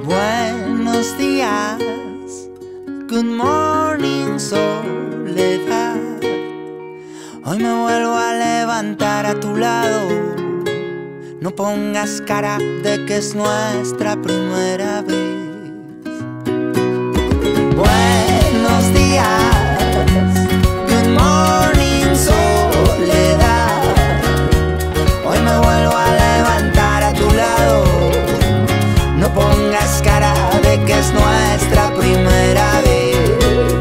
Buenos días, good morning soledad. Hoy me vuelvo a levantar a tu lado. No pongas cara de que es nuestra primera vez. Buenos días, good morning soledad. Hoy me vuelvo a levantar a tu lado. No pongas cara de que es nuestra primera vez.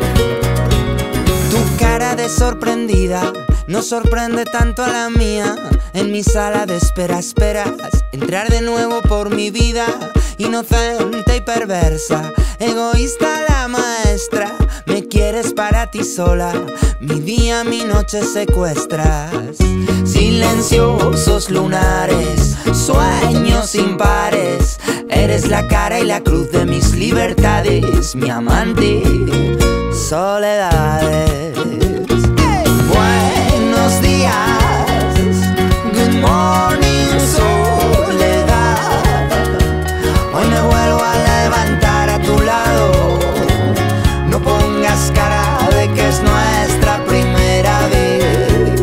Tu cara de sorprendida no sorprende tanto a la mía. En mi sala de espera esperas entrar de nuevo por mi vida. Inocente y perversa, egoísta la maestra. Me quieres para ti sola, mi día, mi noche secuestras. Silenciosos lunares, sueños impares. Eres la cara y la cruz de mis libertades, mi amante, soledades. Buenos días, good morning soledad. Hoy me vuelvo a levantar a tu lado. No pongas cara de que es nuestra primera vez.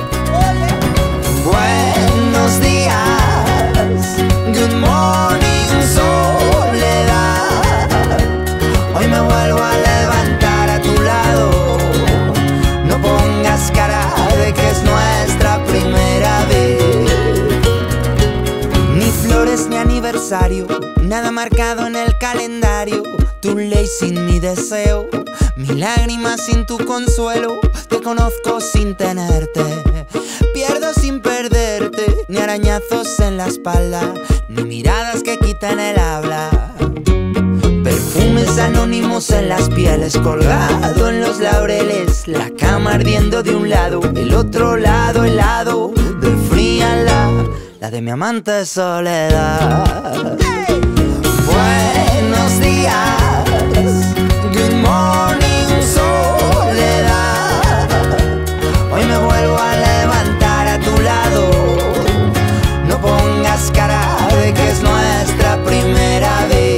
Buenos días, good morning soledad. Hoy me vuelvo a levantar a tu lado. No pongas cara de que es nuestra primera vez. Ni flores ni aniversario, nada marcado en el calendario. Tu ley sin mi deseo, mi lágrima sin tu consuelo. Te conozco sin tenerte, pierdo sin perderte. Ni arañazos en la espalda, ni miradas que quitan el habla. Perfumes anónimos en las pieles, colgado en los laureles. La cama ardiendo de un lado, el otro lado helado de fría la de mi amante soledad. Buenos días, good morning soledad. Hoy me vuelvo a levantar a tu lado. No pongas cara de que es nuestra primera vez.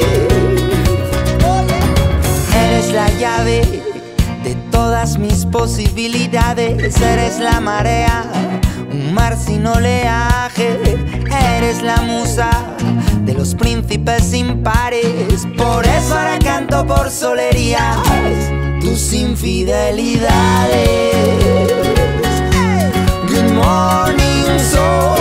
Eres la llave de todas mis posibilidades. Eres la marea, un mar sin oleaje. Eres la musa de los príncipes impares. Por eso ahora canto por solerías tus infidelidades. Good morning, soledad.